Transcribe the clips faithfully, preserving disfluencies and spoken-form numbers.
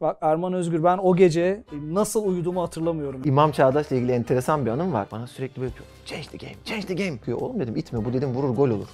Bak Erman Özgür, ben o gece nasıl uyuduğumu hatırlamıyorum. İmam Çağdaş'la ilgili enteresan bir anım var. Bana sürekli böyle yapıyor. Change the game, change the game diyor. Oğlum dedim itme, bu dedim vurur gol olur.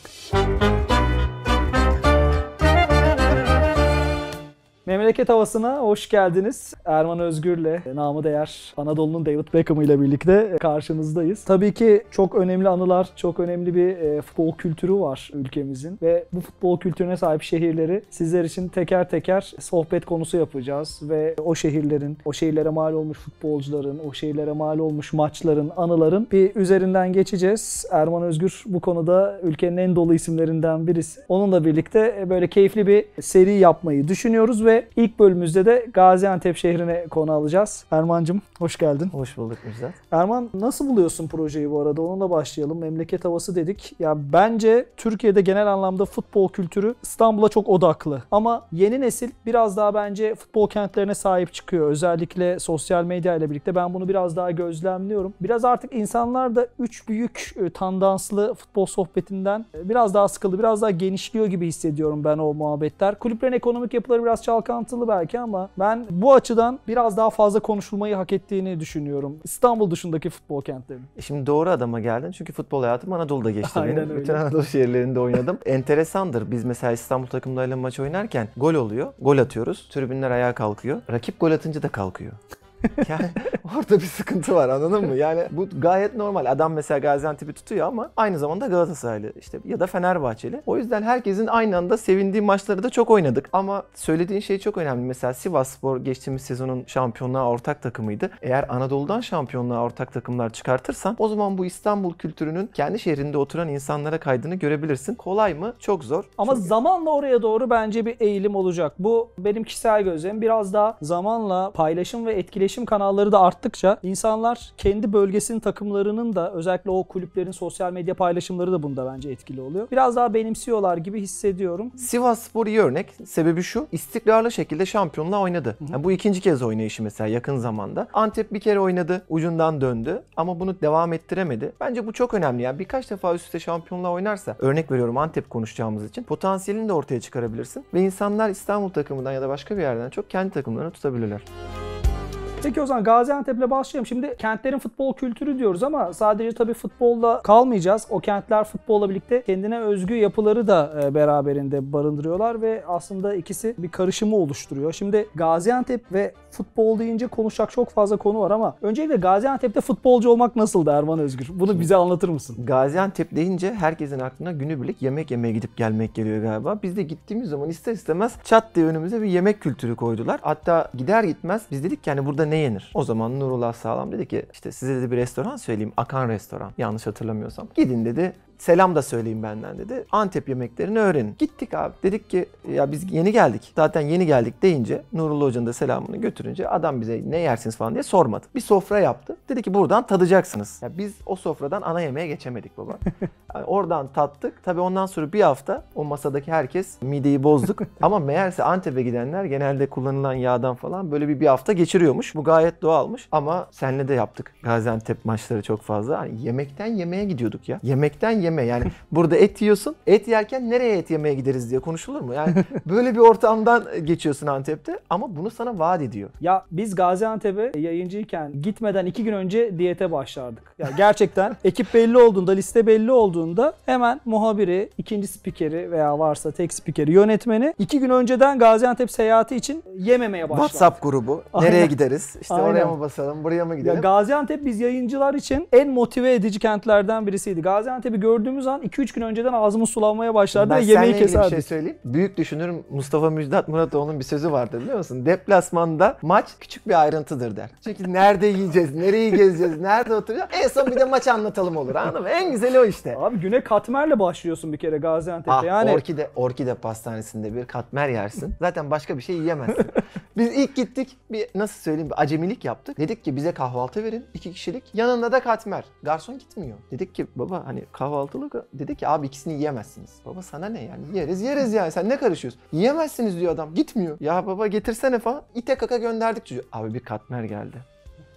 Memleket havasına hoş geldiniz. Erman Özgür'le, namı değer Anadolu'nun David Beckham'ı ile birlikte karşınızdayız. Tabii ki çok önemli anılar, çok önemli bir e, futbol kültürü var ülkemizin ve bu futbol kültürüne sahip şehirleri sizler için teker teker sohbet konusu yapacağız ve o şehirlerin, o şehirlere mal olmuş futbolcuların, o şehirlere mal olmuş maçların, anıların bir üzerinden geçeceğiz. Erman Özgür bu konuda ülkenin en dolu isimlerinden birisi. Onunla birlikte böyle keyifli bir seri yapmayı düşünüyoruz ve ilk bölümümüzde de Gaziantep şehrine konu alacağız. Erman'cığım hoş geldin. Hoş bulduk Müjdat. Erman, nasıl buluyorsun projeyi bu arada? Onunla başlayalım. Memleket havası dedik. Ya bence Türkiye'de genel anlamda futbol kültürü İstanbul'a çok odaklı. Ama yeni nesil biraz daha bence futbol kentlerine sahip çıkıyor. Özellikle sosyal medya ile birlikte ben bunu biraz daha gözlemliyorum. Biraz artık insanlar da üç büyük tandanslı futbol sohbetinden biraz daha sıkıldı. Biraz daha genişliyor gibi hissediyorum ben o muhabbetler. Kulüplerin ekonomik yapıları biraz çalkantılı belki ama ben bu açıdan biraz daha fazla konuşulmayı hak ettiğini düşünüyorum. İstanbul dışındaki futbol kentlerinin. Şimdi doğru adama geldin çünkü futbol hayatım Anadolu'da geçti Aynen benim. öyle. Bütün Anadolu şehirlerinde oynadım. Enteresandır. Biz mesela İstanbul takımlarıyla maç oynarken gol oluyor. Gol atıyoruz. Tribünler ayağa kalkıyor. Rakip gol atınca da kalkıyor. Yani orada bir sıkıntı var, anladın mı? Yani bu gayet normal. Adam mesela Gaziantep'i tutuyor ama aynı zamanda Galatasaraylı işte ya da Fenerbahçeli. O yüzden herkesin aynı anda sevindiği maçları da çok oynadık. Ama söylediğin şey çok önemli. Mesela Sivasspor geçtiğimiz sezonun şampiyonluğa ortak takımıydı. Eğer Anadolu'dan şampiyonluğa ortak takımlar çıkartırsan o zaman bu İstanbul kültürünün kendi şehrinde oturan insanlara kaydığını görebilirsin. Kolay mı? Çok zor. Ama çok... zamanla oraya doğru bence bir eğilim olacak. Bu benim kişisel gözlemim. Biraz daha zamanla paylaşım ve etkileşim kanalları da arttıkça insanlar kendi bölgesinin takımlarının da özellikle o kulüplerin sosyal medya paylaşımları da bunda bence etkili oluyor. Biraz daha benimsiyorlar gibi hissediyorum. Sivasspor iyi örnek. Sebebi şu: istikrarlı şekilde şampiyonluğa oynadı. Yani bu ikinci kez oynayışı mesela yakın zamanda. Antep bir kere oynadı, ucundan döndü ama bunu devam ettiremedi. Bence bu çok önemli. Yani birkaç defa üst üste şampiyonluğa oynarsa, örnek veriyorum Antep konuşacağımız için, potansiyelini de ortaya çıkarabilirsin ve insanlar İstanbul takımından ya da başka bir yerden çok kendi takımlarını tutabilirler. Peki o zaman Gaziantep'le başlayalım. Şimdi kentlerin futbol kültürü diyoruz ama sadece tabii futbolla kalmayacağız. O kentler futbolla birlikte kendine özgü yapıları da beraberinde barındırıyorlar ve aslında ikisi bir karışımı oluşturuyor. Şimdi Gaziantep ve futbol deyince konuşacak çok fazla konu var ama öncelikle Gaziantep'te futbolcu olmak nasıldı Erman Özgür? Bunu bize anlatır mısın? Gaziantep deyince herkesin aklına günübirlik yemek yemeye gidip gelmek geliyor galiba. Biz de gittiğimiz zaman ister istemez çat diye önümüze bir yemek kültürü koydular. Hatta gider gitmez biz dedik ki hani burada ne yenir? O zaman Nurullah Sağlam dedi ki işte size de bir restoran söyleyeyim. Akan Restoran. Yanlış hatırlamıyorsam. Gidin dedi. Selam da söyleyin benden dedi. Antep yemeklerini öğrenin. Gittik abi. Dedik ki ya biz yeni geldik. Zaten yeni geldik deyince Nurullah Hoca'nın da selamını götürünce adam bize ne yersiniz falan diye sormadı. Bir sofra yaptı. Dedi ki buradan tadacaksınız. Ya biz o sofradan ana yemeğe geçemedik baba. Yani oradan tattık. Tabii ondan sonra bir hafta o masadaki herkes mideyi bozduk. Ama meğerse Antep'e gidenler genelde kullanılan yağdan falan böyle bir bir hafta geçiriyormuş. Bu gayet doğalmış. Ama senle de yaptık Gaziantep maçları çok fazla. Hani yemekten yemeğe gidiyorduk ya. Yemekten yemeğe. Yani burada et yiyorsun. Et yerken nereye et yemeye gideriz diye konuşulur mu? Yani böyle bir ortamdan geçiyorsun Antep'te ama bunu sana vaat ediyor. Ya biz Gaziantep'e yayıncıyken gitmeden iki gün önce diyete başlardık. Ya gerçekten ekip belli olduğunda, liste belli olduğunda hemen muhabiri, ikinci spikeri veya varsa tek spikeri, yönetmeni iki gün önceden Gaziantep seyahati için yememeye başladık. WhatsApp grubu. Aynen. Nereye gideriz? İşte Aynen. Oraya mı basalım, buraya mı gidelim? Ya Gaziantep biz yayıncılar için en motive edici kentlerden birisiydi. Gaziantep'i gördüğümüz an iki üç gün önceden ağzımız sulanmaya başlardı ben ve yemeği keserdik. Ben keserdik. bir şey söyleyeyim. Büyük düşünürüm Mustafa Müjdat Muratoğlu'nun bir sözü vardı biliyor musun? Deplasmanda maç küçük bir ayrıntıdır der. Çünkü nerede yiyeceğiz, nereyi gezeceğiz, nerede oturacağız? En son bir de maç anlatalım olur, anladın mı? En güzeli o işte. Abi güne katmerle başlıyorsun bir kere Gaziantep'te. Ah, yani Orkide, Orkide Pastanesi'nde bir katmer yersin. Zaten başka bir şey yiyemezsin. Biz ilk gittik, bir nasıl söyleyeyim, bir acemilik yaptık. Dedik ki bize kahvaltı verin, iki kişilik. Yanında da katmer. Garson gitmiyor. Dedik ki baba hani kahvaltılık, dedi ki abi ikisini yiyemezsiniz. Baba sana ne yani, yeriz yeriz yani, sen ne karışıyorsun? Yiyemezsiniz diyor adam, gitmiyor. Ya baba getirsene falan. İte kaka gönderdik çocuğu. Abi bir katmer geldi.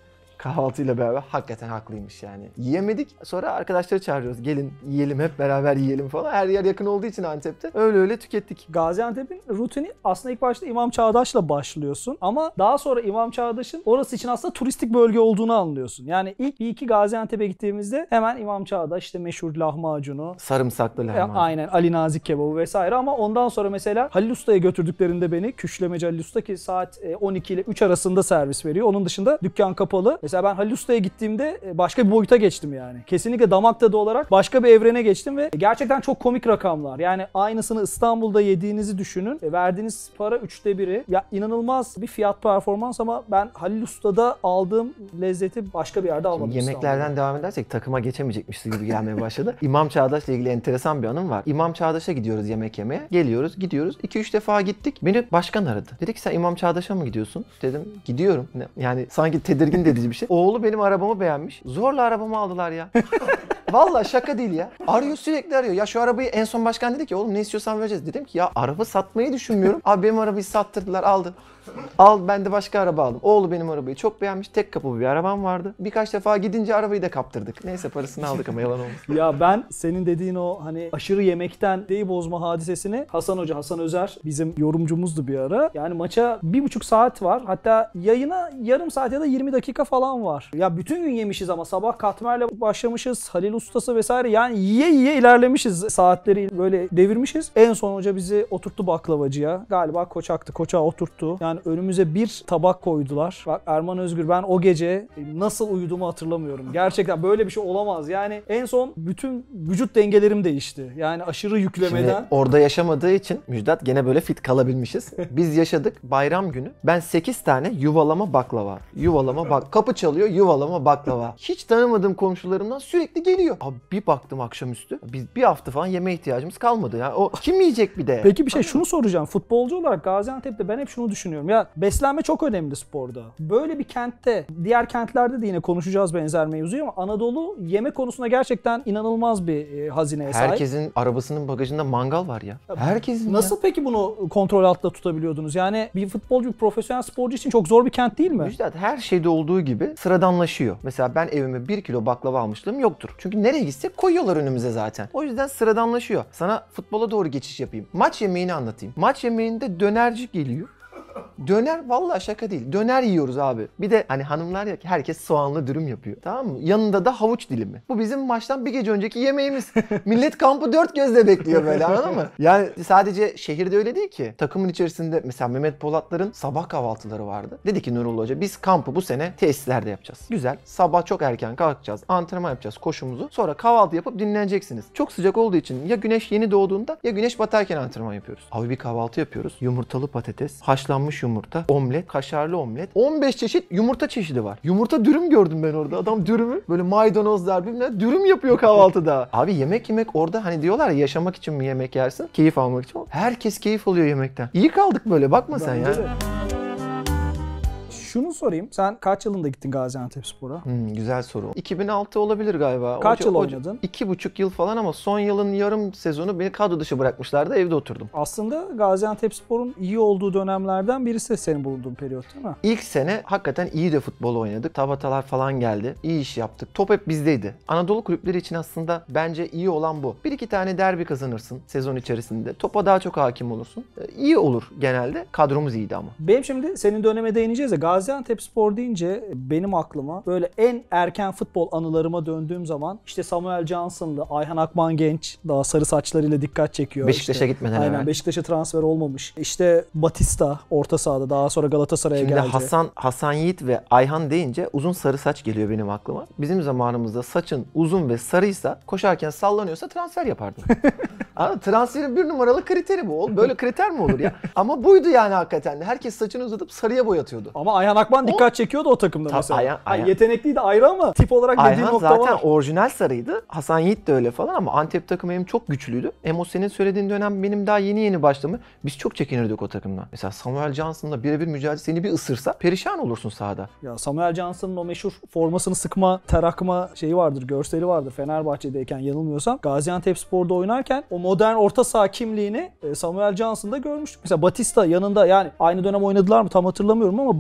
Kahvaltıyla beraber hakikaten haklıymış yani. Yiyemedik. Sonra arkadaşları çağırıyoruz. Gelin yiyelim, hep beraber yiyelim falan. Her yer yakın olduğu için Antep'te. Öyle öyle tükettik. Gaziantep'in rutini aslında ilk başta İmam Çağdaş'la başlıyorsun ama daha sonra İmam Çağdaş'ın orası için aslında turistik bölge olduğunu anlıyorsun. Yani ilk bir iki Gaziantep'e gittiğimizde hemen İmam Çağdaş, işte meşhur lahmacunu, Sarımsaklı lahmacun. aynen Ali Nazik kebabı vesaire, ama ondan sonra mesela Halil Usta'ya götürdüklerinde beni, Küşlemeci Halil Usta ki saat on iki ile üç arasında servis veriyor. Onun dışında dükkan kapalı. Mesela ben Halil Usta'ya gittiğimde başka bir boyuta geçtim yani. Kesinlikle damak tadı olarak başka bir evrene geçtim ve gerçekten çok komik rakamlar. Yani aynısını İstanbul'da yediğinizi düşünün. Verdiğiniz para üçte biri. Ya inanılmaz bir fiyat performans ama ben Halil Usta'da aldığım lezzeti başka bir yerde almadım. Şimdi yemeklerden devam edersek takıma geçemeyecekmişiz gibi gelmeye başladı. İmam Çağdaş'la ilgili enteresan bir anım var. İmam Çağdaş'a gidiyoruz yemek yemeye. Geliyoruz, gidiyoruz. iki üç defa gittik. Beni başkan aradı. Dedi ki sen İmam Çağdaş'a mı gidiyorsun? Dedim gidiyorum. Yani sanki tedirgin edici bir şey. Oğlu benim arabamı beğenmiş. Zorla arabamı aldılar ya. Vallahi şaka değil ya. Arıyor, sürekli arıyor. Ya şu arabayı, en son başkan dedi ki oğlum ne istiyorsan vereceğiz. Dedim ki ya araba satmayı düşünmüyorum. Abi benim arabayı sattırdılar, aldı. Al, ben de başka araba aldım. Oğlu benim arabayı çok beğenmiş. Tek kapı bir arabam vardı. Birkaç defa gidince arabayı da kaptırdık. Neyse parasını aldık ama yalan olmasın. Ya ben senin dediğin o hani aşırı yemekten deyi bozma hadisesini Hasan Hoca, Hasan Özer bizim yorumcumuzdu bir ara. Yani maça bir buçuk saat var. Hatta yayına yarım saat ya da yirmi dakika falan var. Ya bütün gün yemişiz ama sabah katmerle başlamışız. Halil Ustası vesaire, yani yiye yiye ilerlemişiz. Saatleri böyle devirmişiz. En son hoca bizi oturttu baklavacıya. Galiba Koçak'tı. Koçak'a oturttu. Yani önümüze bir tabak koydular. Bak Erman Özgür, ben o gece nasıl uyuduğumu hatırlamıyorum. Gerçekten böyle bir şey olamaz. Yani en son bütün vücut dengelerim değişti. Yani aşırı yüklemeden. Şimdi orada yaşamadığı için Müjdat gene böyle fit kalabilmişiz. Biz yaşadık bayram günü. Ben sekiz tane yuvalama baklava. Yuvalama bak. Kapı çalıyor, yuvalama baklava. Hiç tanımadığım komşularımdan sürekli geliyor. Abi bir baktım akşamüstü. Biz bir hafta falan yeme ihtiyacımız kalmadı. Ya o kim yiyecek bir de? Peki bir şey şunu soracağım. Futbolcu olarak Gaziantep'te ben hep şunu düşünüyorum. Ya beslenme çok önemli sporda. Böyle bir kentte, diğer kentlerde de yine konuşacağız benzer mevzuyu ama Anadolu yemek konusunda gerçekten inanılmaz bir e, hazineye sahip. Herkesin arabasının bagajında mangal var ya. Herkesin Nasıl ya. peki bunu kontrol altında tutabiliyordunuz? Yani bir futbolcu, bir profesyonel sporcu için çok zor bir kent değil mi? Müjdat, her şeyde olduğu gibi sıradanlaşıyor. Mesela ben evime bir kilo baklava almışlığım yoktur. Çünkü nereye gitsek koyuyorlar önümüze zaten. O yüzden sıradanlaşıyor. Sana futbola doğru geçiş yapayım. Maç yemeğini anlatayım. Maç yemeğinde dönerci geliyor. Döner vallahi şaka değil. Döner yiyoruz abi. Bir de hani hanımlar ya, herkes soğanlı dürüm yapıyor. Tamam mı? Yanında da havuç dilimi. Bu bizim maçtan bir gece önceki yemeğimiz. Millet kampı dört gözle bekliyor böyle, anladın mı? Yani sadece şehirde öyle değil ki. Takımın içerisinde mesela Mehmet Polatlar'ın sabah kahvaltıları vardı. Dedi ki Nurullah Hoca biz kampı bu sene tesislerde yapacağız. Güzel. Sabah çok erken kalkacağız. Antrenman yapacağız, koşumuzu. Sonra kahvaltı yapıp dinleneceksiniz. Çok sıcak olduğu için ya güneş yeni doğduğunda ya güneş batarken antrenman yapıyoruz. Abi bir kahvaltı yapıyoruz. Yumurtalı patates, haşlanmış yumurta, omlet, kaşarlı omlet. on beş çeşit yumurta çeşidi var. Yumurta dürüm gördüm ben orada. Adam dürümü böyle maydanozlar bilmem dürüm yapıyor kahvaltıda. Abi yemek yemek orada, hani diyorlar ya, yaşamak için mi yemek yersin? Keyif almak için. Herkes keyif alıyor yemekten. İyi kaldık böyle, bakma sen ya. De. Şunu sorayım. Sen kaç yılında gittin Gaziantepspor'a? Hmm, güzel soru. iki bin altı olabilir galiba. Kaç Hoca, yıl hoca, oynadın? iki buçuk yıl falan ama son yılın yarım sezonu beni kadro dışı bırakmışlardı. Evde oturdum. Aslında Gaziantepspor'un iyi olduğu dönemlerden birisi senin bulunduğun periyot değil mi? İlk sene hakikaten iyi de futbol oynadık. Tabatalar falan geldi. İyi iş yaptık. Top hep bizdeydi. Anadolu kulüpleri için aslında bence iyi olan bu. Bir iki tane derbi kazanırsın sezon içerisinde. Topa daha çok hakim olursun. İyi olur genelde. Kadromuz iyiydi ama. Benim şimdi senin döneme değineceğiz ya, Gaziantepspor deyince benim aklıma böyle en erken futbol anılarıma döndüğüm zaman işte Samuel Johnson'lı, Ayhan Akman Genç, daha sarı saçlarıyla dikkat çekiyor. Beşiktaş'a işte. gitmeden Aynen, hemen. Beşiktaş'a transfer olmamış. İşte Batista orta sahada, daha sonra Galatasaray'a Şimdi geldi. Hasan, Hasan Yiğit ve Ayhan deyince uzun sarı saç geliyor benim aklıma. Bizim zamanımızda saçın uzun ve sarıysa, koşarken sallanıyorsa transfer yapardın. Anladın? Transferin bir numaralı kriteri bu. Böyle kriter mi olur ya? Ama buydu yani hakikaten. Herkes saçını uzatıp sarıya boyatıyordu. Ama Ayhan Akman dikkat çekiyordu o takımda Tabii, mesela. Ayhan- Ay, Ayhan- yetenekliydi ayrı ama tip olarak dediğin Ayhan nokta zaten var. orijinal sarıydı. Hasan Yiğit de öyle falan ama Antep takımı hem çok güçlüydü. Hem o senin söylediğin dönem benim daha yeni yeni başlamı. Biz çok çekinirdik o takımdan. Mesela Samuel Johnson'la birebir mücadele, seni bir ısırsa perişan olursun sahada. Ya Samuel Johnson'ın o meşhur formasını sıkma, ter akma şeyi vardır, görseli vardır Fenerbahçe'deyken yanılmıyorsam. Gaziantepspor'da oynarken o modern orta saha kimliğini Samuel Johnson'da görmüştük. Mesela Batista yanında, yani aynı dönem oynadılar mı tam hatırlamıyorum ama Batista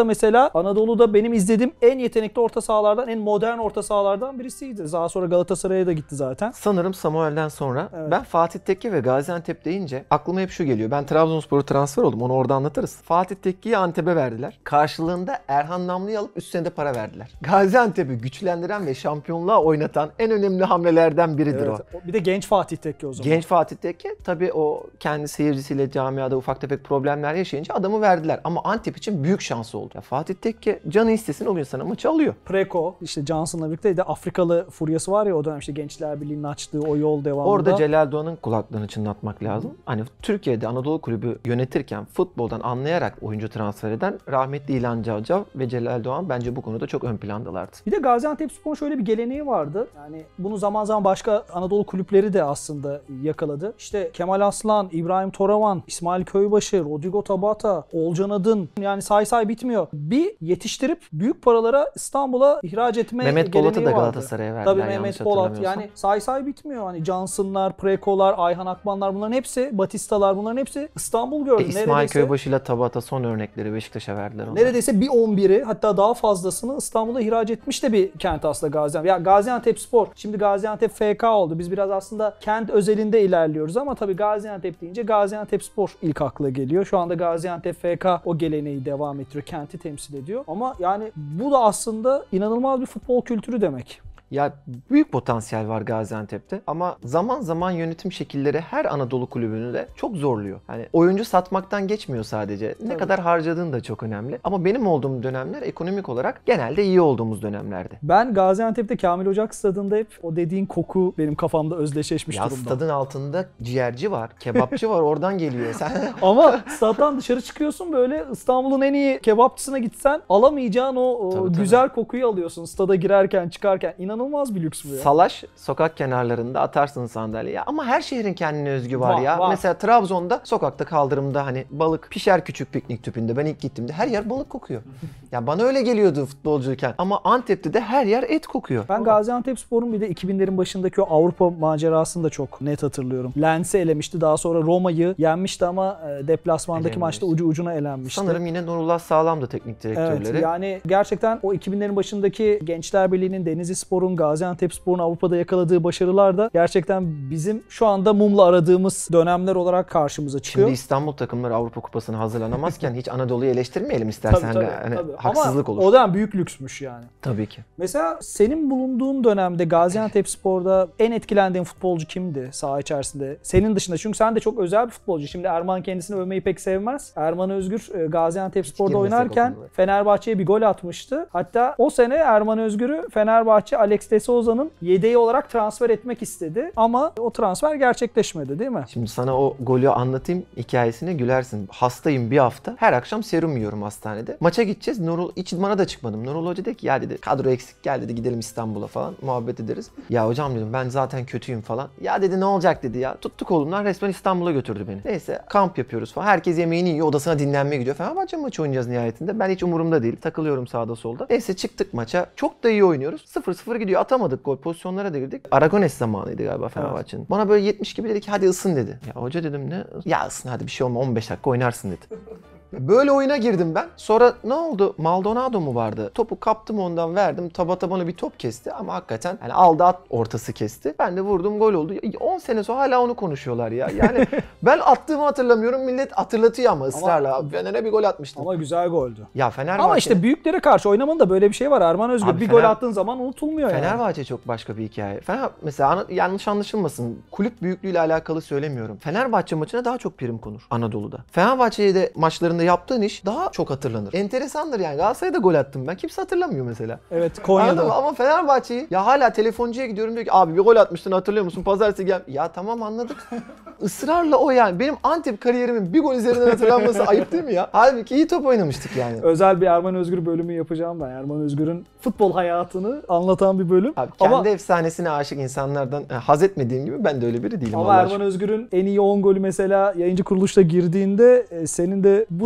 mesela Anadolu'da benim izlediğim en yetenekli orta sahalardan, en modern orta sahalardan birisiydi. Daha sonra Galatasaray'a da gitti zaten. Sanırım Samuel'den sonra. Evet. Ben Fatih Tekke ve Gaziantep deyince aklıma hep şu geliyor. Ben Trabzonspor'a transfer oldum. Onu orada anlatırız. Fatih Tekke'yi Antep'e verdiler. Karşılığında Erhan Namlı'yı alıp üst sene de para verdiler. Gaziantep'i güçlendiren ve şampiyonluğa oynatan en önemli hamlelerden biridir Evet. o. Bir de genç Fatih Tekke o zaman. Genç Fatih Tekke tabii o kendi seyircisiyle camiada ufak tefek problemler yaşayınca adamı verdiler. Ama Antep için büyük şansı oldu. Ya Fatih Tekke canı istesin o gün sana maçı alıyor. Preko, işte Johnson'la birlikte de Afrikalı furyası var ya o dönem, işte Gençler Birliği'nin açtığı o yol devamında. Orada Celal Doğan'ın kulaklarını çınlatmak lazım. Hani Türkiye'de Anadolu Kulübü yönetirken futboldan anlayarak oyuncu transfer eden rahmetli İlhan Cavcav ve Celal Doğan bence bu konuda çok ön plandalardı. Bir de Gaziantepspor'un şöyle bir geleneği vardı. Yani bunu zaman zaman başka Anadolu kulüpleri de aslında yakaladı. İşte Kemal Aslan, İbrahim Toraman, İsmail Köybaşı, Rodrigo Tabata, Olcan Adın, yani say say bitmiyor. Bir yetiştirip büyük paralara İstanbul'a ihraç etme Mehmet geleneği Polat'ı da vardı. Galatasaray'a verdiler. Tabii yanlış Mehmet Polat. hatırlamıyorsam. Yani say say bitmiyor. Hani Johnson'lar, Preko'lar, Ayhan Akmanlar, bunların hepsi, Batista'lar, bunların hepsi İstanbul gördü. E, İsmail Neredeyse- Köybaşı ile Tabata son örnekleri Beşiktaş'a verdiler. Onlar. Neredeyse bir on biri, hatta daha fazlasını İstanbul'a ihraç etmiş de bir kent aslında Gaziantep. Ya Gaziantepspor, şimdi Gaziantep F K oldu. Biz biraz aslında kent özelinde ilerliyoruz ama tabii Gaziantep deyince Gaziantepspor ilk akla geliyor. Şu anda Gaziantep F K o geleneği devam ettiriyor, kenti temsil ediyor. Ama yani bu da aslında inanılmaz bir futbol kültürü demek. Ya büyük potansiyel var Gaziantep'te ama zaman zaman yönetim şekilleri her Anadolu kulübünü de çok zorluyor. Hani oyuncu satmaktan geçmiyor sadece. Ne Tabii. kadar harcadığın da çok önemli. Ama benim olduğum dönemler ekonomik olarak genelde iyi olduğumuz dönemlerdi. Ben Gaziantep'te Kamil Ocak stadında hep o dediğin koku benim kafamda özdeşleşmiş Ya durumda. stadın altında ciğerci var, kebapçı var, oradan geliyor. Sen Ama staddan dışarı çıkıyorsun, böyle İstanbul'un en iyi kebapçısına gitsen alamayacağın o, o Tabii, tabii. güzel kokuyu alıyorsun stada girerken çıkarken. İnanılmaz bir lüks bu ya. salaş sokak kenarlarında atarsın sandalyeye ama her şehrin kendine özgü var, Var, ya. var. Mesela Trabzon'da sokakta kaldırımda hani balık pişer küçük piknik tüpünde. Ben ilk gittiğimde her yer balık kokuyor. Ya bana öyle geliyordu futbolcuyken. Ama Antep'te de her yer et kokuyor. Ben Gaziantepspor'un bir de iki binlerin başındaki o Avrupa macerasını da çok net hatırlıyorum. Lens'i elemişti. Daha sonra Roma'yı yenmişti ama e, deplasmandaki Elenmiş. maçta ucu ucuna elenmişti. Sanırım yine Nurullah Sağlam'dı teknik direktörleri. Evet, yani gerçekten o iki binlerin başındaki Gençler Birliği'nin, Denizlispor'un, Gaziantepspor'un Avrupa'da yakaladığı başarılar da gerçekten bizim şu anda mumla aradığımız dönemler olarak karşımıza çıkıyor. Şimdi İstanbul takımları Avrupa Kupası'na hazırlanamazken hiç Anadolu'yu eleştirmeyelim istersen. Tabii, tabii, hani tabii. haksızlık Ama olur. o dönem büyük lüksmüş yani. Tabii ki. Mesela senin bulunduğun dönemde Gaziantepspor'da en etkilendiğin futbolcu kimdi saha içerisinde? Senin dışında, çünkü sen de çok özel bir futbolcu. Şimdi Erman kendisini övmeyi pek sevmez. Erman Özgür e, Gaziantepspor'da Hiç girmesek oynarken o konuya. Fenerbahçe'ye bir gol atmıştı. Hatta o sene Erman Özgür'ü Fenerbahçe Alex de Souza'nın yedeği olarak transfer etmek istedi. Ama o transfer gerçekleşmedi, değil mi? Şimdi sana o golü anlatayım, hikayesine gülersin. Hastayım bir hafta. Her akşam serum yiyorum hastanede. Maça gideceğiz. Nurul, hiç idmana da çıkmadım. Nurul Hoca dedi ki ya dedi kadro eksik, gel dedi gidelim İstanbul'a falan. Muhabbet ederiz. Ya hocam dedim ben zaten kötüyüm falan. Ya dedi ne olacak dedi ya. Tuttu kolumdan resmen İstanbul'a götürdü beni. Neyse kamp yapıyoruz falan. Herkes yemeğini yiyor. Odasına dinlenmeye gidiyor. Fenerbahçe maçı oynayacağız nihayetinde. Ben hiç umurumda değil. Takılıyorum sağda solda. Neyse çıktık maça. Çok da iyi oynuyoruz. sıfır sıfır gidiyor. Atamadık gol. Pozisyonlara da girdik. Aragones zamanıydı galiba Fenerbahçe'nin. Bana böyle yetmiş gibi dedi ki hadi ısın dedi. Ya hoca dedim ne? Ya ısın hadi bir şey olma on beş dakika oynarsın dedi. Böyle oyuna girdim ben. Sonra ne oldu? Maldonado mu vardı? Topu kaptım ondan verdim. Tabata bana bir top kesti ama hakikaten hani aldı at ortası kesti. Ben de vurdum gol oldu. on sene sonra hala onu konuşuyorlar ya. Yani ben attığımı hatırlamıyorum. Millet hatırlatıyor ama ısrarla. Fener'e bir gol atmıştım. Ama güzel goldü. Ya Fenerbahçe... Ama işte büyüklere karşı oynamanın da böyle bir şey var Erman Özgür. Abi bir Fener- gol attığın zaman unutulmuyor yani. Fenerbahçe çok başka bir hikaye. Fener mesela ana- yanlış anlaşılmasın. Kulüp büyüklüğüyle alakalı söylemiyorum. Fenerbahçe maçına daha çok prim konur Anadolu'da. Fenerbahçe'ye de maçlarında yaptığın iş daha çok hatırlanır. Enteresandır yani. Galatasaray'da gol attım ben. Kimse hatırlamıyor mesela. Evet, Anladın Konya'da. mı? Ama Fenerbahçe'yi ya hala telefoncuya gidiyorum diyor ki abi bir gol atmıştın hatırlıyor musun? Pazartesi gel. Ya tamam anladık. Israrla o yani. Benim Antep kariyerimin bir gol üzerinden hatırlanması ayıp değil mi ya? Halbuki iyi top oynamıştık yani. Özel bir Erman Özgür bölümü yapacağım ben. Erman Özgür'ün futbol hayatını anlatan bir bölüm. Abi kendi ama efsanesine aşık insanlardan e, haz etmediğim gibi ben de öyle biri değilim. ama Allah'a Erman Özgür'ün en iyi on golü mesela yayıncı kuruluşta girdiğinde e, senin de bu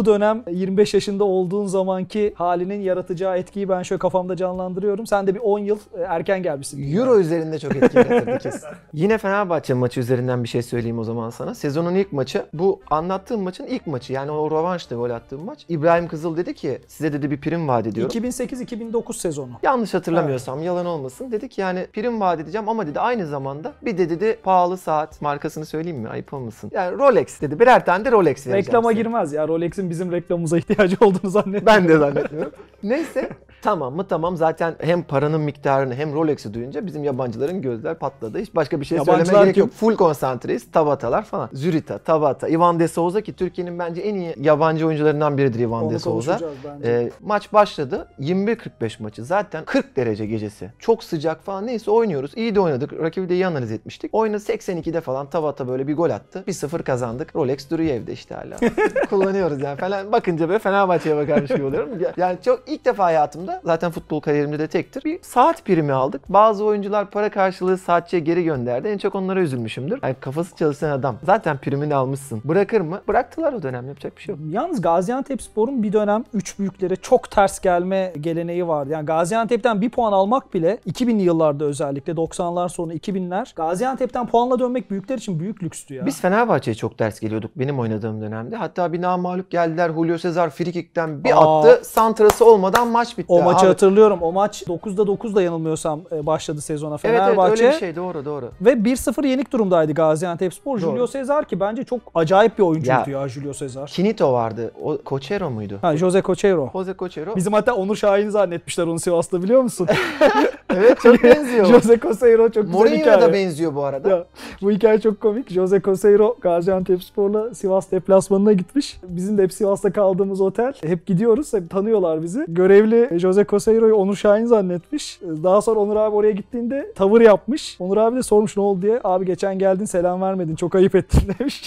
bu dönem yirmi beş yaşında olduğun zamanki halinin yaratacağı etkiyi ben şöyle kafamda canlandırıyorum. Sen de bir on yıl erken gelmişsin. Euro üzerinde çok etki yaratırdı kesin. Yine Fenerbahçe maçı üzerinden bir şey söyleyeyim o zaman sana. Sezonun ilk maçı. Bu anlattığım maçın ilk maçı. Yani o rövanşta gol attığım maç. İbrahim Kızıl dedi ki size dedi bir prim vaat ediyorum. iki bin sekiz iki bin dokuz sezonu. Yanlış hatırlamıyorsam evet. Yalan olmasın. Dedi ki yani prim vaat edeceğim ama dedi aynı zamanda bir de dedi pahalı saat markasını söyleyeyim mi? Ayıp olmasın. Yani Rolex dedi. Birer tane de Rolex vereceğim. Reklama size. girmez ya. Rolex'in bizim reklamımıza ihtiyacı olduğunu zannetmiyorum. Ben de zannetmiyorum. Neyse. Tamam mı? Tamam. Zaten hem paranın miktarını hem Rolex'i duyunca bizim yabancıların gözler patladı. Hiç başka bir şey Yabancılar söylemeye gerek kim? yok. Full konsantreyiz. Tabatalar falan. Zürita, Tabata, Ivan de Souza ki Türkiye'nin bence en iyi yabancı oyuncularından biridir Ivan Onu de Souza. bence. Ee, maç başladı. yirmi bir kırk beş maçı. Zaten kırk derece gecesi. Çok sıcak falan. Neyse oynuyoruz. İyi de oynadık. Rakibi de iyi analiz etmiştik. Oyunu seksen ikide falan Tabata böyle bir gol attı. bir sıfır kazandık. Rolex duruyor evde işte hala. Kullanıyoruz yani falan. Bakınca böyle Fenerbahçe'ye bakarmış gibi oluyorum. Yani çok ilk defa hayatımda zaten futbol kariyerimde de tektir. Bir saat primi aldık. Bazı oyuncular para karşılığı saatçiye geri gönderdi. En çok onlara üzülmüşümdür. Yani kafası çalışan adam. Zaten primini almışsın. Bırakır mı? Bıraktılar o dönem. Yapacak bir şey yok. Yalnız Gaziantepspor'un bir dönem üç büyüklere çok ters gelme geleneği vardı. Yani Gaziantep'ten bir puan almak bile iki binli yıllarda özellikle doksanlar sonu iki binler Gaziantep'ten puanla dönmek büyükler için büyük lükstü ya. Biz Fenerbahçe'ye çok ters geliyorduk benim oynadığım dönemde. Hatta bir namağlup geldiler. Julio Cesar frikikten bir Aa, attı. Santrası olmadan maç bitti. O maçı Abi. hatırlıyorum. O maç dokuzda dokuzda yanılmıyorsam başladı sezona Fenerbahçe. Evet evet öyle bir şey. Doğru doğru. Ve bir sıfır yenik durumdaydı Gaziantepspor. Julio Cesar ki bence çok acayip bir oyuncuydu ya, ya Julio Cesar. Kinito vardı. O Cochero muydu? Ha, Jose Cochero. Jose Cochero. Bizim hatta Onur Şahin'i zannetmişler onu Sivas'ta biliyor musun? Evet çok benziyor. Jose Cochero çok güzel hikaye. Mourinho'ya da benziyor bu arada. Ya, bu hikaye çok komik. Jose Cochero Gaziantepspor'la Sivas deplasmanına gitmiş. Bizim de hep Sivas'ta kaldığımız otel. Hep gidiyoruz. Hep tanıyorlar bizi. Görevli Jose Cochero'yu Onur Şahin zannetmiş. Daha sonra Onur abi oraya gittiğinde tavır yapmış. Onur abi de sormuş ne oldu diye. Abi geçen geldin selam vermedin. Çok ayıp ettin demiş.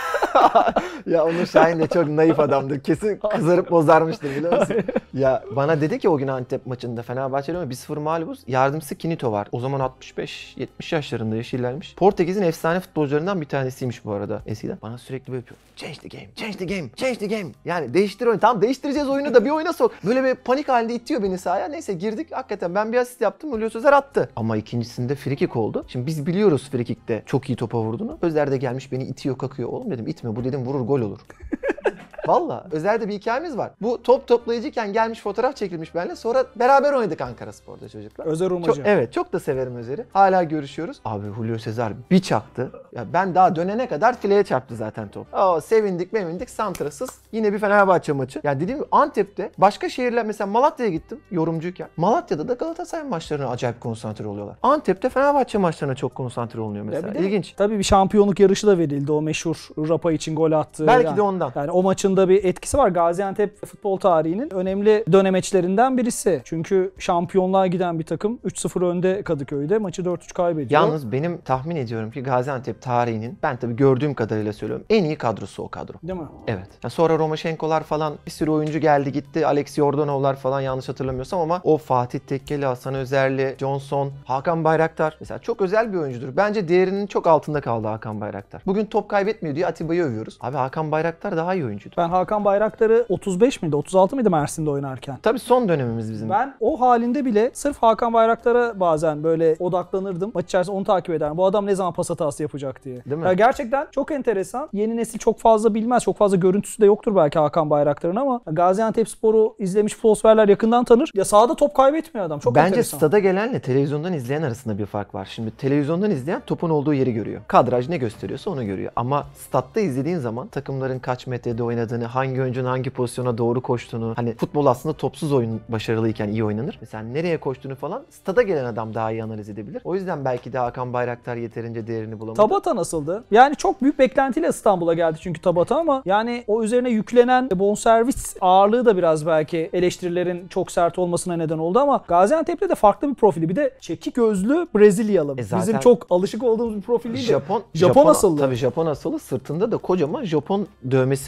Ya Onur Şahin de çok naif adamdır. Kesin kızarıp bozarmıştır biliyor musun? Ya bana dedi ki o gün Antep maçında Fenerbahçe'yle ama bir sıfır mağlubuz. Yardımcısı Kinito var. O zaman altmış beş yetmiş yaşlarında yeşillermiş. Portekiz'in efsane futbolcularından bir tanesiymiş bu arada eskiden. Bana sürekli böyle yapıyor. Change the game, change the game, change the game. Yani değiştir oyunu. Tamam değiştireceğiz oyunu da bir oyuna sok. Böyle bir panik halinde itiyor beni sahaya. Neyse girdik. Hakikaten ben bir asist yaptım. Julio Cesar attı. Ama ikincisinde frikik oldu. Şimdi biz biliyoruz frikikte çok iyi topa vurduğunu. Özer de gelmiş beni itiyor kakıyor. Oğlum dedim itme bu dedim vurur gol olur. Valla Özer'de bir hikayemiz var. Bu top toplayıcıyken gelmiş fotoğraf çekilmiş benimle. Sonra beraber oynadık Ankaraspor'da çocuklar. Özer Umacı. Çok, evet çok da severim Özer'i. Hala görüşüyoruz. Abi Julio Cesar bir çaktı. Ya ben daha dönene kadar fileye çarptı zaten top. Aa, sevindik mevindik santrasız. Yine bir Fenerbahçe maçı. Ya dediğim gibi Antep'te başka şehirler mesela Malatya'ya gittim yorumcuyken. Malatya'da da Galatasaray maçlarına acayip konsantre oluyorlar. Antep'te Fenerbahçe maçlarına çok konsantre olunuyor mesela. De, İlginç. Tabii bir şampiyonluk yarışı da verildi o meşhur Rapa için gol attığı. Belki yani, de ondan. Yani o maçın da bir etkisi var. Gaziantep futbol tarihinin önemli dönemeçlerinden birisi. Çünkü şampiyonluğa giden bir takım üç sıfır önde Kadıköy'de maçı dört üç kaybediyor. Yalnız benim tahmin ediyorum ki Gaziantep tarihinin ben tabii gördüğüm kadarıyla söylüyorum en iyi kadrosu o kadro. Değil mi? Evet. Yani sonra Romaşenkolar falan bir sürü oyuncu geldi gitti. Alex Yordanovlar falan yanlış hatırlamıyorsam ama o Fatih Tekkeli, Hasan Özerli, Johnson, Hakan Bayraktar mesela çok özel bir oyuncudur. Bence değerinin çok altında kaldı Hakan Bayraktar. Bugün top kaybetmiyor diye Atiba'yı övüyoruz. Abi Hakan Bayraktar daha iyi oyuncuydu. Ben Hakan Bayraktar'ı otuz beş miydi otuz altı mıydı Mersin'de oynarken? Tabii son dönemimiz bizim. Ben o halinde bile sırf Hakan Bayraktar'a bazen böyle odaklanırdım. Maç içerisinde onu takip ederdim. Bu adam ne zaman pas hatası yapacak diye. Değil mi? Ya gerçekten çok enteresan. Yeni nesil çok fazla bilmez. Çok fazla görüntüsü de yoktur belki Hakan Bayraktar'ın ama Gaziantepspor'u izlemiş futbolseverler yakından tanır. Ya sahada top kaybetmiyor adam. Çok Bence enteresan. stada gelenle televizyondan izleyen arasında bir fark var. Şimdi televizyondan izleyen topun olduğu yeri görüyor. Kadraj ne gösteriyorsa onu görüyor. Ama statta izlediğin zaman takımların kaç metrede oynadığını, hangi oyuncunun hangi pozisyona doğru koştuğunu, hani futbol aslında topsuz oyun başarılıyken iyi oynanır. Mesela nereye koştuğunu falan stada gelen adam daha iyi analiz edebilir. O yüzden belki de Hakan Bayraktar yeterince değerini bulamadı. Tabata nasıldı? Yani çok büyük beklentiyle İstanbul'a geldi çünkü Tabata ama yani o üzerine yüklenen bonservis ağırlığı da biraz belki eleştirilerin çok sert olmasına neden oldu ama Gaziantep'te de farklı bir profili. Bir de çekik gözlü Brezilyalı. E zaten bizim çok alışık olduğumuz bir profil değil. Japon, Japon asıllı. Tabii Japon asıllı. Sırtında da kocaman Japon dövmesi var onun.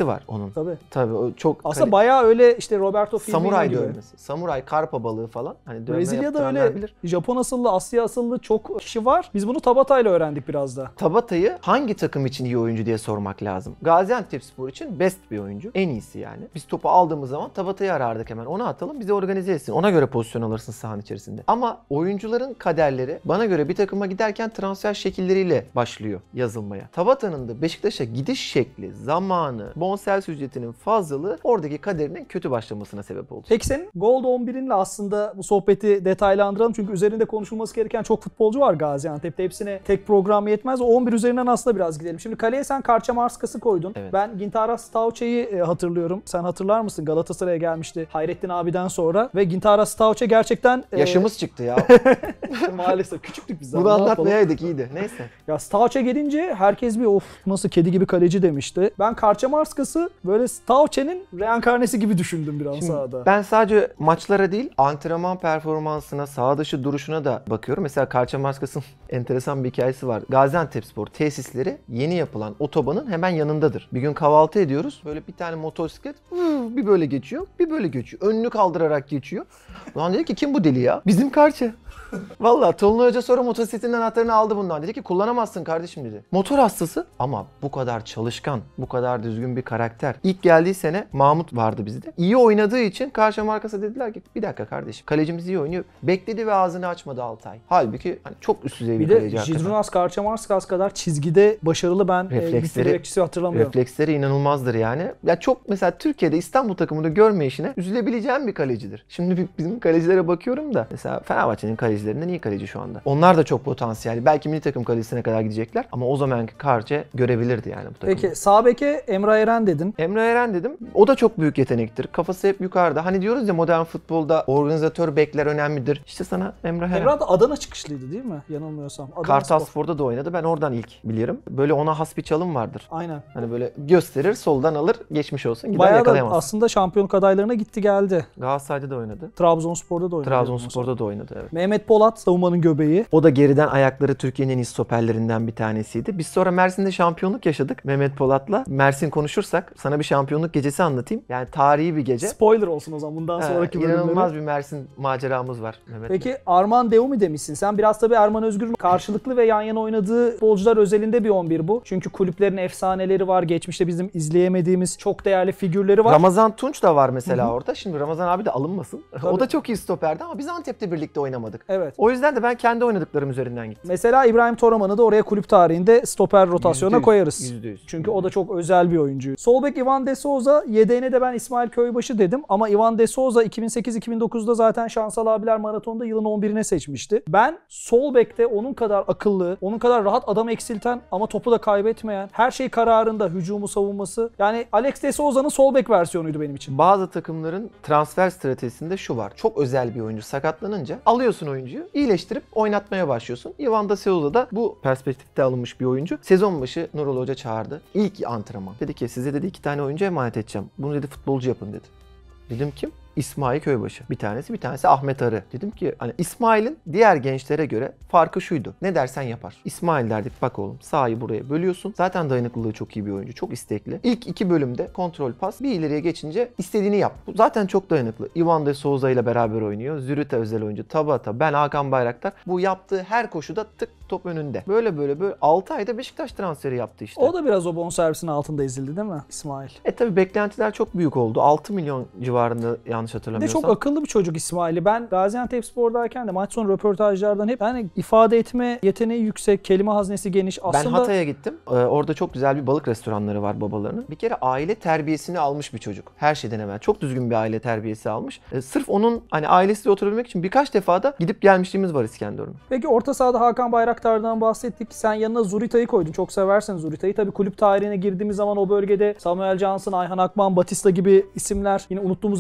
Tabii. Tabii o çok Aslında kale- bayağı öyle işte Roberto Firmino samuray gibi. dövmesi. Samuray, karpa balığı falan. Hani dövme Brezilya'da yaptıranlar öyle bilir. Japon asıllı, Asya asıllı çok kişi var. Biz bunu Tabata ile öğrendik biraz da. Tabata'yı hangi takım için iyi oyuncu diye sormak lazım. Gaziantepspor için best bir oyuncu. En iyisi yani. Biz topu aldığımız zaman Tabata'yı arardık hemen. Onu atalım, bizi organize etsin. Ona göre pozisyon alırsın sahanın içerisinde. Ama oyuncuların kaderleri bana göre bir takıma giderken transfer şekilleriyle başlıyor yazılmaya. Tabata'nın da Beşiktaş'a gidiş şekli, zamanı, bonservis ücretinin fazlalığı oradaki kaderinin kötü başlamasına sebep oldu. Peki senin Gold on birinle aslında bu sohbeti detaylandıralım. Çünkü üzerinde konuşulması gereken çok futbolcu var Gaziantep'te. Hepsine tek program yetmez. O on bir üzerinden aslında biraz gidelim. Şimdi kaleye sen Karçamarskas'ı koydun. Evet. Ben Gintaras Tauçe'yi e, hatırlıyorum. Sen hatırlar mısın? Galatasaray'a gelmişti Hayrettin abiden sonra. Ve Gintaras Tauçe gerçekten... e, Yaşımız çıktı ya. maalesef küçüktük biz. Bunu daha, ne yapalım? anlatmayaydık iyiydi. Neyse. Ya Stauçe gelince herkes bir of nasıl kedi gibi kaleci demişti. Ben Karçamarskas'ı böyle Stauçe'nin reenkarnesi gibi düşündüm biraz Şimdi sahada. ben sadece maçlara değil, antrenman performansına, saha dışı duruşuna da bakıyorum. Mesela Karçamarskas'ın enteresan bir hikayesi var. Gaziantepspor tesisleri yeni yapılan otobanın hemen yanındadır. Bir gün kahvaltı ediyoruz. Böyle bir tane motosiklet hıv, bir böyle geçiyor, bir böyle geçiyor. Önünü kaldırarak geçiyor. Ulan dedi ki kim bu deli ya? Bizim Karça. Vallahi Tolunay Hoca sonra motosikletin anahtarını aldı bundan. Dedi ki kullanamazsın kardeşim dedi. Motor hastası ama bu kadar çalışkan, bu kadar düzgün bir karakter. İlk geldiği sene Mahmut vardı bizde. İyi oynadığı için Karşımarkas'a dediler ki bir dakika kardeşim kalecimiz iyi oynuyor. Bekledi ve ağzını açmadı altı ay. Halbuki hani çok üst düzey bir, Bir kaleci de hakikaten. Jidrunas Karçamarskas kadar çizgide başarılı ben Refleksleri- e, bekçisi hatırlamıyorum. Refleksleri inanılmazdır yani. Ya çok mesela Türkiye'de İstanbul takımını görme işine üzülebileceğim bir kalecidir. Şimdi bir- bizim kalecilere bakıyorum da mesela Fenerbahçe'nin kalecilerinden iyi kaleci şu anda. Onlar da çok potansiyelli. Belki milli takım kalecisine kadar gidecekler ama o zamanki Karça görebilirdi yani bu takımı. Peki sağ beke Emre Eren dedin. Emre Eren dedim. O da çok büyük yetenektir. Kafası hep yukarıda. Hani diyoruz ya modern futbolda organizatör bekler önemlidir. İşte sana Emre Eren. Emre da Adana çıkışlıydı değil mi? Yanılmıyorsam. Adana Kartal Spor. Spor'da da oynadı. Ben oradan ilk bilirim. Böyle ona has bir çalım vardır. Aynen. Hani böyle gösterir, soldan alır, geçmiş olsun. Gider Bayağı da yakalayamaz. aslında şampiyonluk adaylarına gitti geldi. Galatasaray'da da oynadı. Trabzonspor'da da oynadı. Trabzonspor'da da oynadı evet. Mehmet Polat savunmanın göbeği. O da geriden ayakları Türkiye'nin en iyi stoperlerinden bir tanesiydi. Biz sonra Mersin'de şampiyonluk yaşadık Mehmet Polat'la. Mersin konuşursak sana bir şampiyonluk gecesi anlatayım. Yani tarihi bir gece. Spoiler olsun o zaman bundan Ha, sonraki bölümleri. inanılmaz bir Mersin maceramız var Mehmet'le. Peki Arman Deumi demişsin. Sen biraz tabii Erman Özgür'ün karşılıklı ve yan yana oynadığı futbolcular özelinde bir on bir bu. Çünkü kulüplerin efsaneleri var. Geçmişte bizim izleyemediğimiz çok değerli figürleri var. Ramazan Tunç da var mesela orada. Şimdi Ramazan abi de alınmasın. Tabii. O da çok iyi stoperdi ama biz Antep'te birlikte oynamadık. Evet. O yüzden de ben kendi oynadıklarım üzerinden gittim. Mesela İbrahim Toraman'ı da oraya kulüp tarihinde stoper rotasyona Yüzde yüz, koyarız. yüzde yüz. Çünkü o da çok özel bir oyuncu. Sol bek Ivan De Souza, yedeğine de ben İsmail Köybaşı dedim. Ama Ivan De Souza iki bin sekiz iki bin dokuzda zaten Şansal abiler maratonda yılın on birine seçmişti. Ben sol bekte onun kadar akıllı, onun kadar rahat adam eksilten ama topu da kaybetmeyen, her şey kararında, hücumu savunması. Yani Alex De Souza'nın sol bek versiyonuydu benim için. Bazı takımların transfer stratejisinde şu var. Çok özel bir oyuncu sakatlanınca alıyorsun oyuncuyu, iyileştirip oynatmaya başlıyorsun. Ivan Da Souza da bu perspektifte alınmış bir oyuncu. Sezon başı Nurul Hoca çağırdı. İlk antrenman. Dedi ki size dedi iki tane oyuncu emanet edeceğim. Bunu dedi futbolcu yapın dedi. Dedim kim? İsmail Köybaşı. Bir tanesi, bir tanesi Ahmet Arı. Dedim ki hani İsmail'in diğer gençlere göre farkı şuydu. Ne dersen yapar. İsmail derdik bak oğlum sahayı buraya bölüyorsun. Zaten dayanıklılığı çok iyi bir oyuncu. Çok istekli. İlk iki bölümde kontrol pas. Bir ileriye geçince istediğini yap. Bu zaten çok dayanıklı. Ivan De Souza ile beraber oynuyor. Zürite özel oyuncu. Tabata. Ben Hakan Bayraktar. Bu yaptığı her koşuda tık top önünde. Böyle böyle böyle altı ayda Beşiktaş transferi yaptı işte. O da biraz o bonservisin altında ezildi değil mi İsmail? E tabi beklentiler çok büyük oldu. altı milyon civarında yanlış Bir de hatırlamıyorsam. çok akıllı bir çocuk İsmail'i. Ben Gaziantepspor'dayken de maç sonu röportajlardan hep yani ifade etme yeteneği yüksek, kelime haznesi geniş. Aslında Ben Hatay'a gittim. Ee, orada çok güzel bir balık restoranları var babalarının. Bir kere aile terbiyesini almış bir çocuk. Her şeyden evvel. Çok düzgün bir aile terbiyesi almış. Ee, sırf onun hani ailesiyle oturabilmek için birkaç defa da gidip gelmişliğimiz var İskenderun'a. Peki orta sahada Hakan Bayraktar'dan bahsettik. Sen yanına Zurita'yı koydun. Çok seversen Zurita'yı. Tabii kulüp tarihine girdiğimiz zaman o bölgede Samuel Johnson, Ayhan Akman, Batista gibi isimler, yine unuttuğumuz isimler de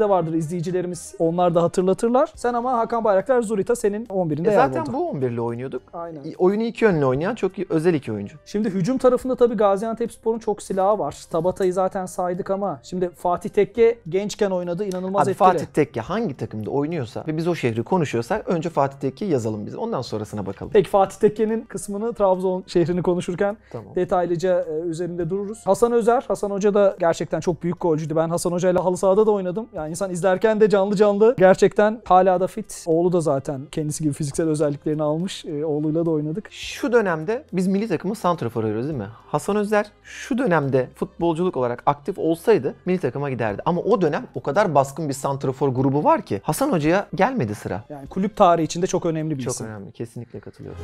vardır izleyicilerimiz. Onlar da hatırlatırlar. Sen ama Hakan Bayraktar Zurita senin on birinde E yer zaten buldu. bu on birle oynuyorduk. Aynen. Oyunu iki yönlü oynayan çok iyi, özel iki oyuncu. Şimdi hücum tarafında tabii Gaziantepspor'un çok silahı var. Tabata'yı zaten saydık ama şimdi Fatih Tekke gençken oynadı, inanılmaz Abi etkili. Fatih Tekke hangi takımda oynuyorsa ve biz o şehri konuşuyorsak önce Fatih Tekke'yi yazalım biz. Ondan sonrasına bakalım. Peki Fatih Tekke'nin kısmını Trabzon şehrini konuşurken Tamam. detaylıca e, üzerinde dururuz. Hasan Özer, Hasan Hoca da gerçekten çok büyük golcüydü. Ben Hasan Hoca ile halı sahada da oynadım. Yani insan izlerken de canlı canlı gerçekten hala da fit. Oğlu da zaten kendisi gibi fiziksel özelliklerini almış. E, oğluyla da oynadık. Şu dönemde biz milli takımı santrafor arıyoruz değil mi? Hasan Özer şu dönemde futbolculuk olarak aktif olsaydı milli takıma giderdi. Ama o dönem o kadar baskın bir santrafor grubu var ki Hasan Hoca'ya gelmedi sıra. Yani kulüp tarihi içinde çok önemli bir Çok isim. önemli. Kesinlikle katılıyorum.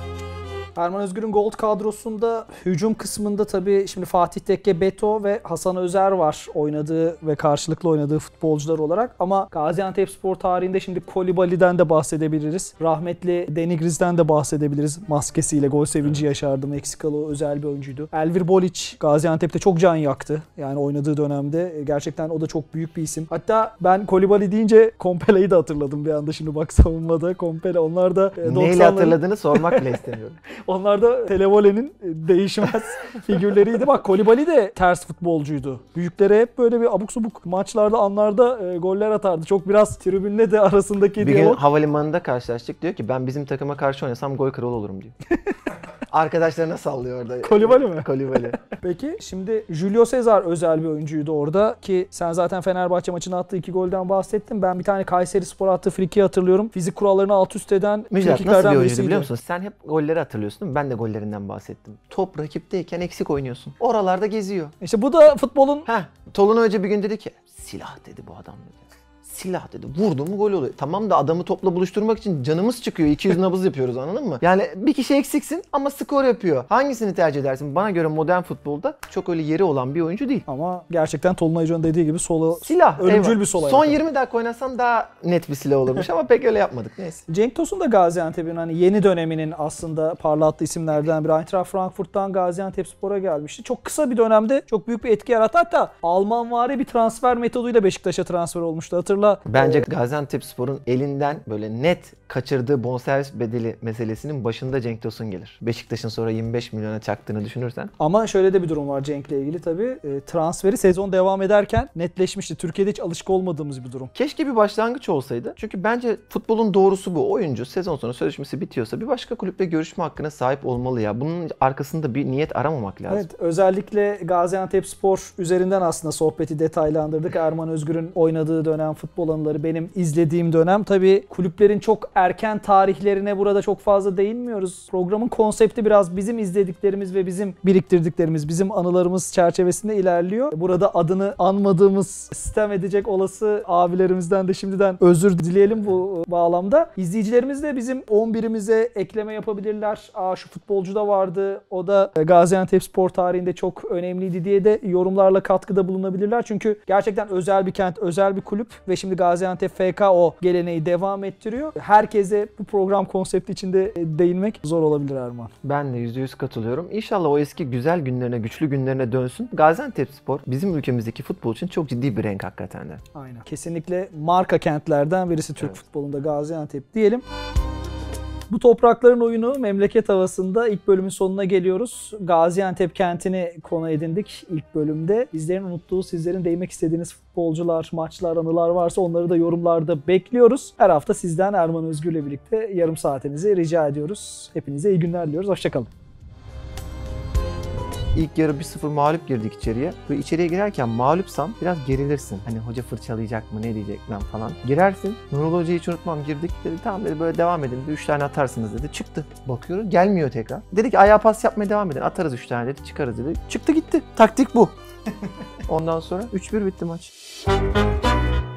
Erman Özgür'ün Gold kadrosunda hücum kısmında tabii şimdi Fatih Tekke, Beto ve Hasan Özer var oynadığı ve karşılıklı oynadığı futbolcular olarak. Ama Gaziantepspor tarihinde şimdi Kolibali'den de bahsedebiliriz. Rahmetli Denigriz'den de bahsedebiliriz. Maskesiyle gol sevinci yaşardı. Meksikalı özel bir oyuncuydu. Elvir Bolic Gaziantep'te çok can yaktı. Yani oynadığı dönemde gerçekten o da çok büyük bir isim. Hatta ben Kolibali deyince Kompele'yi de hatırladım bir anda şimdi bak savunmada. Kompele onlar da Neyle hatırladığını sormak bile istemiyorum. Onlar da Televole'nin değişmez figürleriydi. Bak Kolibali de ters futbolcuydu. Büyüklere hep böyle bir abuk subuk maçlarda, anlarda e, goller atardı. Çok biraz tribünle de arasındaki Bir gün diyalog. havalimanında karşılaştık. Diyor ki ben bizim takıma karşı oynasam gol kralı olurum diyor. Arkadaşlarına sallıyor orada. Kolibali mi? Kolibali. Peki şimdi Julio Cesar özel bir oyuncuydu orada ki sen zaten Fenerbahçe maçına attığı iki golden bahsettin. Ben bir tane Kayserispor'a attığı frikiyi hatırlıyorum. Fizik kurallarını alt üst eden Müjdat nasıl frikiklerden bir oyuncuydu birisiydi. biliyor musun? Sen hep golleri hatırlıyorsun değil mi? Ben de gollerinden bahsettim. Top rakipteyken eksik oynuyorsun. Oralarda geziyor. İşte bu da futbolun Heh. Tolun Hoca bir gün dedi ki silah dedi bu adam dedi. Silah dedi. Vurdu mu gol oluyor. Tamam da adamı topla buluşturmak için canımız çıkıyor. iki yüz nabız yapıyoruz anladın mı? Yani bir kişi eksiksin ama skor yapıyor. Hangisini tercih edersin? Bana göre modern futbolda çok öyle yeri olan bir oyuncu değil. ama gerçekten Tolunay Hoca'nın dediği gibi sola Silah. ölümcül eyvallah. bir sol ayak. Son yirmi dakika oynasan daha net bir silah olurmuş ama pek öyle yapmadık. Neyse. Cenk Tosun da Gaziantep'in hani yeni döneminin aslında parlattığı isimlerden biri. Eintracht Frankfurt'tan Gaziantepspor'a gelmişti. Çok kısa bir dönemde çok büyük bir etki yarattı. Hatta Almanvari bir transfer metoduyla Beşiktaş'a transfer olmuştu. Hatırla. Bence Ee, Gaziantepspor'un elinden böyle net kaçırdığı bonservis bedeli meselesinin başında Cenk Tosun gelir. Beşiktaş'ın sonra yirmi beş milyona çaktığını düşünürsen. Ama şöyle de bir durum var Cenk'le ilgili tabii. E, transferi sezon devam ederken netleşmişti. Türkiye'de hiç alışık olmadığımız bir durum. Keşke bir başlangıç olsaydı. Çünkü bence futbolun doğrusu bu. Oyuncu sezon sonu sözleşmesi bitiyorsa bir başka kulüple görüşme hakkına sahip olmalı ya. Bunun arkasında bir niyet aramamak lazım. Evet, özellikle Gaziantepspor üzerinden aslında sohbeti detaylandırdık. Erman Özgür'ün oynadığı dönem, futbol anıları, benim izlediğim dönem. Tabii kulüplerin çok erken tarihlerine burada çok fazla değinmiyoruz. Programın konsepti biraz bizim izlediklerimiz ve bizim biriktirdiklerimiz, bizim anılarımız çerçevesinde ilerliyor. Burada adını anmadığımız, sistem edecek olası abilerimizden de şimdiden özür dileyelim bu bağlamda. İzleyicilerimiz de bizim on birimize ekleme yapabilirler. Aa şu futbolcu da vardı, o da Gaziantepspor tarihinde çok önemliydi diye de yorumlarla katkıda bulunabilirler. Çünkü gerçekten özel bir kent, özel bir kulüp ve şimdi Gaziantep F K o geleneği devam ettiriyor. Herkese bu program konsepti içinde değinmek zor olabilir Erman. Ben de yüzde yüz katılıyorum. İnşallah o eski güzel günlerine, güçlü günlerine dönsün. Gaziantepspor bizim ülkemizdeki futbol için çok ciddi bir renk hakikaten de. Aynen. Kesinlikle marka kentlerden birisi Türk Evet. futbolunda Gaziantep diyelim. Bu toprakların oyunu memleket havasında ilk bölümün sonuna geliyoruz. Gaziantep kentini konu edindik ilk bölümde. Bizlerin unuttuğu, sizlerin değinmek istediğiniz futbolcular, maçlar, anılar varsa onları da yorumlarda bekliyoruz. Her hafta sizden Erman Özgür'le birlikte yarım saatinizi rica ediyoruz. Hepinize iyi günler diliyoruz. Hoşçakalın. İlk yarı bir sıfır mağlup girdik içeriye. Ve içeriye girerken mağlupsan biraz gerilirsin. Hani hoca fırçalayacak mı, ne diyecek lan falan. Girersin. Nurul Hoca'yı hiç unutmam, girdik. Dedi tamam dedi böyle devam edin. üç tane atarsınız dedi. Çıktı. Bakıyoruz gelmiyor tekrar. Dedi ki ayağa pas yapmaya devam edin. Atarız üç tane dedi. Çıkarız dedi. Çıktı gitti. Taktik bu. Ondan sonra üç bir bitti maç.